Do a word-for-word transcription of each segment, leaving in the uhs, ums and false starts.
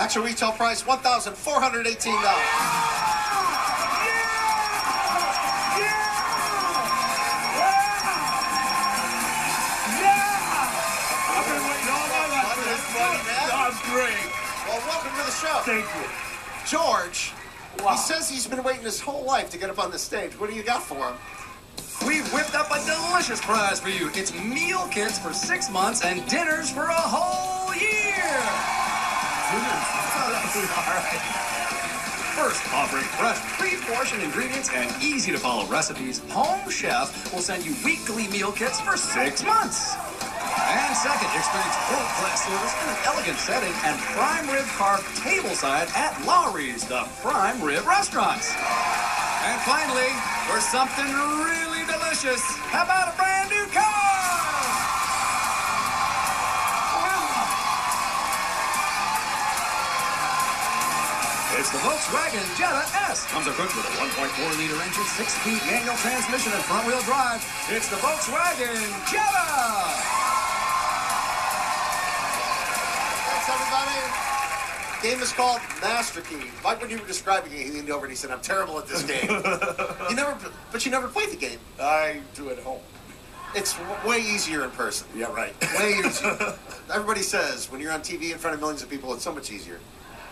Actual retail price, one thousand four hundred eighteen dollars. Great. Well, welcome to the show. Thank you. George, Wow. he says he's been waiting his whole life to get up on the stage. What do you got for him? We've whipped up a delicious prize for you. It's meal kits for six months and dinners for a whole year. All right. First, offering fresh, pre-portioned ingredients and easy-to-follow recipes, Home Chef will send you weekly meal kits for six months. And second, experience world-class service in an elegant setting and prime rib carved tableside at Lowry's, the prime rib restaurants. And finally, for something really delicious, how about a brand new car? It's the Volkswagen Jetta S. Comes equipped with a one point four liter engine, six-speed manual transmission, and front-wheel drive. It's the Volkswagen Jetta. Everybody, game is called Master Key. Mike, when you were describing it, he leaned over and he said, "I'm terrible at this game." You never, but you never played the game. I do at home. It's w- way easier in person. Yeah, right. Way easier. Everybody says when you're on T V in front of millions of people, it's so much easier.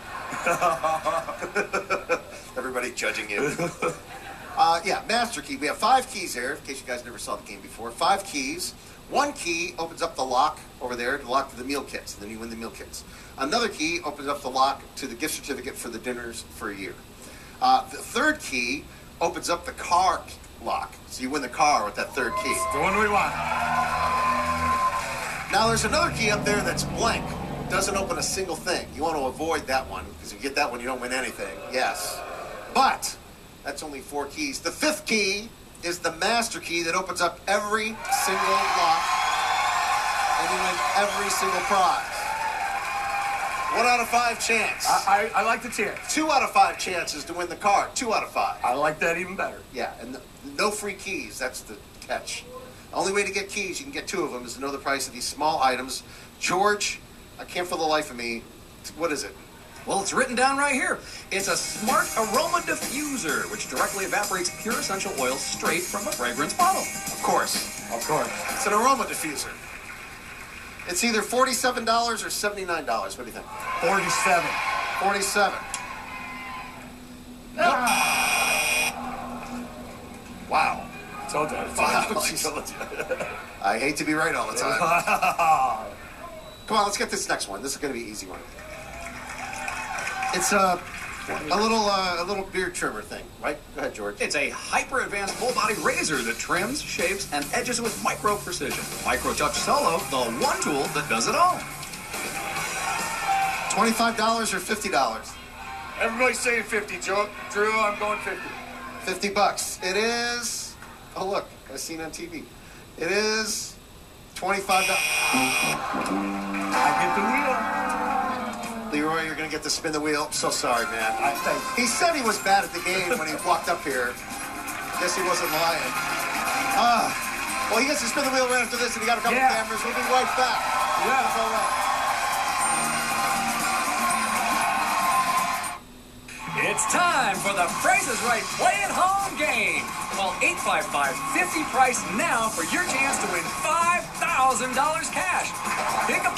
Everybody judging you. Uh, yeah, Master Key. We have five keys here, in case you guys never saw the game before. Five keys. One key opens up the lock over there to lock to the meal kits, and then you win the meal kits. Another key opens up the lock to the gift certificate for the dinners for a year. Uh, the third key opens up the car lock, so you win the car with that third key. The one we want. Now there's another key up there that's blank. Doesn't open a single thing. You want to avoid that one, because if you get that one, you don't win anything. Yes. But that's only four keys. The fifth key is the master key that opens up every single lock, and you win every single prize. One out of five chance. I, I, I like the chance. Two out of five chances to win the car. Two out of five. I like that even better. Yeah, and the, no free keys. That's the catch. The only way to get keys, you can get two of them, is to know the price of these small items. George, I can't for the life of me. What is it? Well, it's written down right here. It's a smart aroma diffuser, which directly evaporates pure essential oil straight from a fragrance bottle. Of course. Of course. It's an aroma diffuser. It's either forty-seven dollars or seventy-nine dollars. What do you think? forty-seven. forty-seven. Wow. Told you. Wow. Told you. I hate to be right all the time. Come on, let's get this next one. This is going to be an easy one. It's a, a little uh, a little beard trimmer thing, right? Go ahead, George. It's a hyper-advanced full-body razor that trims, shapes, and edges with micro precision. Micro Touch Solo, the one tool that does it all. twenty-five dollars or fifty dollars? Everybody's saying fifty, Joe. Drew, I'm going fifty. fifty bucks. It is, oh look, I've seen on T V. It is twenty-five dollars. I get the wheel. Leroy, you're going to get to spin the wheel. I'm so sorry, man. I think. He said he was bad at the game when he walked up here. Guess he wasn't lying. Ah, well, he gets to spin the wheel right after this, and he got a couple Yeah. cameras. We'll be right back. Yeah. That's all right. It's time for the Price is Right Play at Home game. Call eight five five, fifty price now for your chance to win five thousand dollars cash. Pick a